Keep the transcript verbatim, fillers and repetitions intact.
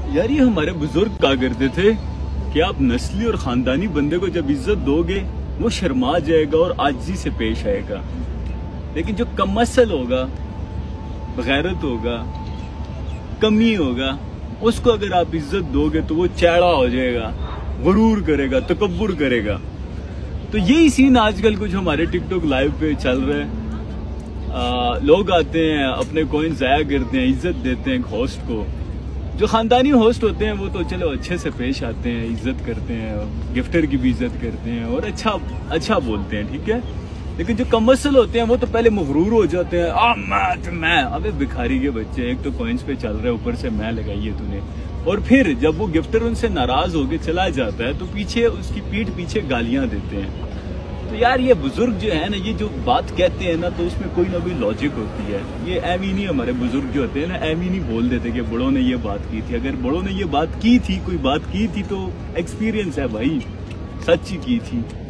यार ये हमारे बुजुर्ग कहा करते थे कि आप नस्ली और खानदानी बंदे को जब इज्जत दोगे वो शर्मा जाएगा और आजिज़ी से पेश आएगा, लेकिन जो कमसल होगा, बगैरत होगा, कमी होगा, उसको अगर आप इज्जत दोगे तो वो चैड़ा हो जाएगा, गुरूर करेगा, तकब्बुर करेगा। तो यही सीन आजकल कुछ हमारे टिकटॉक लाइव पे चल रहा है। आ, लोग आते हैं, अपने कॉइन जाया करते हैं, इज्जत देते हैं एक होस्ट को। जो खानदानी होस्ट होते हैं वो तो चलो अच्छे से पेश आते हैं, इज्जत करते हैं, गिफ्टर की भी इज्जत करते हैं और अच्छा अच्छा बोलते हैं, ठीक है। लेकिन जो कमर्शियल होते हैं वो तो पहले मगरूर हो जाते हैं, आ मैं तो मैं अबे भिखारी के बच्चे, एक तो कॉइन्स पे चल रहे, ऊपर से मैं लगाई है तूने। और फिर जब वो गिफ्टर उनसे नाराज होके चला जाता है तो पीछे उसकी पीठ पीछे गालियां देते हैं। तो यार ये बुजुर्ग जो है ना, ये जो बात कहते हैं ना, तो उसमें कोई ना कोई लॉजिक होती है। ये एम ही नहीं, हमारे बुजुर्ग जो होते हैं ना, एम ही नहीं बोल देते कि बड़ों ने ये बात की थी। अगर बड़ों ने ये बात की थी, कोई बात की थी तो एक्सपीरियंस है भाई, सच्ची की थी।